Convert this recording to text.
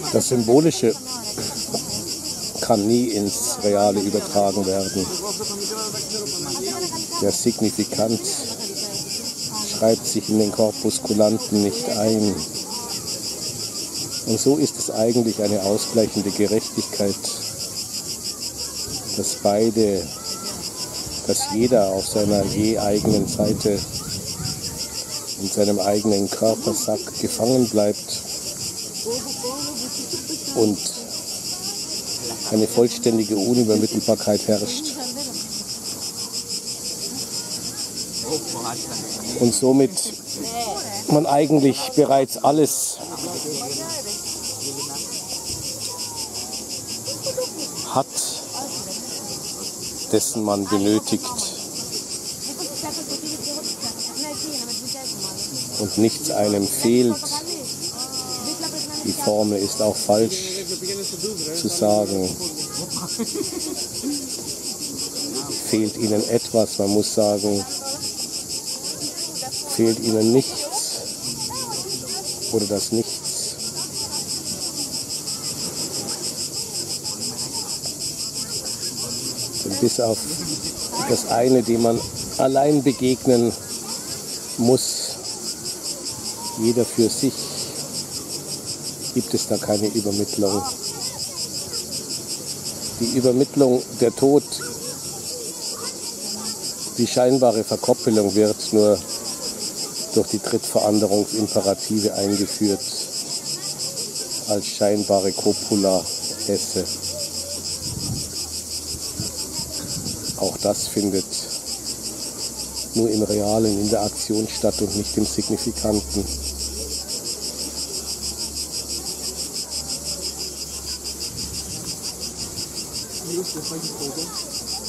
Das Symbolische kann nie ins Reale übertragen werden. Der Signifikant schreibt sich in den Corpus Culanten nicht ein. Und so ist es eigentlich eine ausgleichende Gerechtigkeit, dass jeder auf seiner je eigenen Seite in seinem eigenen Körpersack gefangen bleibt und eine vollständige Unübermittelbarkeit herrscht. Und somit man eigentlich bereits alles hat, dessen man benötigt. Und nichts einem fehlt. Die Formel ist auch falsch zu sagen. Fehlt ihnen etwas, man muss sagen, fehlt ihnen nichts oder das Nichts. Denn bis auf das eine, dem man allein begegnen muss, jeder für sich, gibt es da keine Übermittlung. Die Übermittlung, der Tod, die scheinbare Verkoppelung wird nur durch die Trittveranderungsimperative eingeführt, als scheinbare Copula esse. Auch das findet nur im Realen, in der Aktion statt und nicht im Signifikanten. Just det, faktiskt.